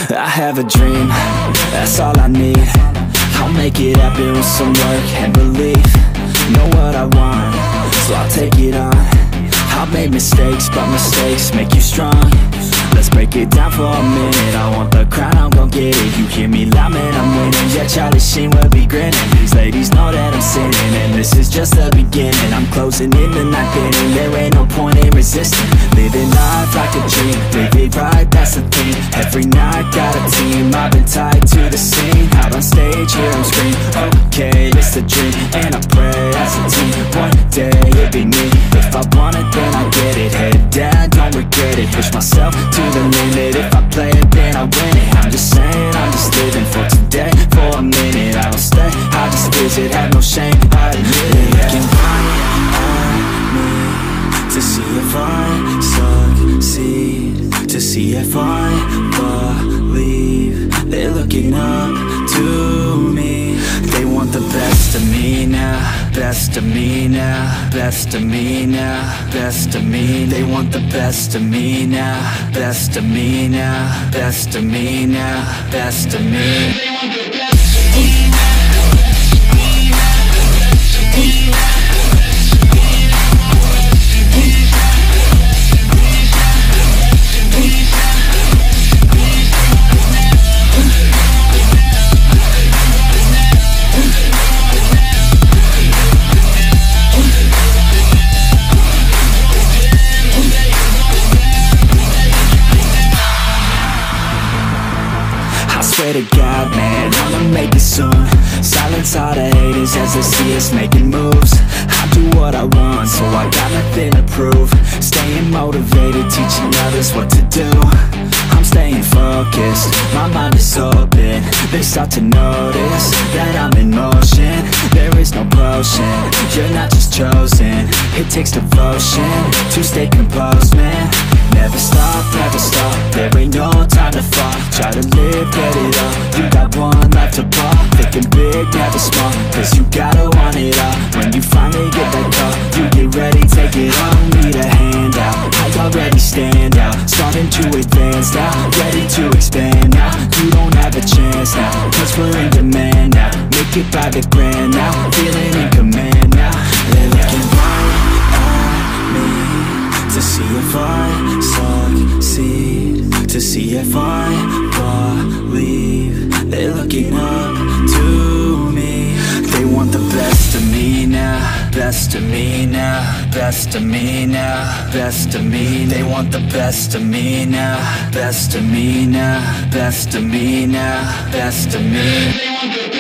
I have a dream, that's all I need. I'll make it happen with some work and belief. Know what I want, so I'll take it on. I've made mistakes, but mistakes make you strong. Let's break it down for a minute. I want the crown, I'm gon' get it. You hear me loud, man, I'm winning. Yeah, Charlie Sheen will be grinning. These ladies know that I'm sinning, and this is just the beginning. I'm closing in the ninth inning, there ain't no point in resisting. Living life like a dream, live it right, that's the thing. Every night, got a team, I've been tied to the scene. Out on stage, hear them scream, okay, it's a dream. And I pray as a team, one day it'll be me. If I want it, then I get it. Head down, don't regret it. Push myself to the limit. If I play it, then I win it. I'm just saying, I'm just living for today. For a minute, I don't stay, I just visit. Have no shame, I admit it. Looking right at me to see if I succeed, to see if I believe. They're looking up to me. They want the best of me now, best of me now, best of me now, best of me. They want the best of me now, best of me now, best of me now, best of me. They want the best of me now. Swear to God, man, I'ma make it soon. Silence all the haters as they see us making moves. I do what I want, so I got nothing to prove. Staying motivated, teaching others what to do. I'm staying focused, my mind is open. They start to notice that I'm in motion. There is no potion, you're not just chosen. It takes devotion to stay composed, man. Never stop, there ain't no time to fall. Try to live, get it all, you got one life to ball. Thinking big, never small, cause you gotta want it all. When you finally get that call, you get ready, take it all. Need a handout, I already stand out. Starting to advance now, ready to expand now. You don't have a chance now, cause we're in demand now. Make it by the grand now, feeling in command now. They're looking right at me to see if I succeed, to see if I believe. They're looking up to me. They want the best of me now, best of me now, best of me now, best of me. They want the best of me now, best of me now, best of me now, best of me. They want the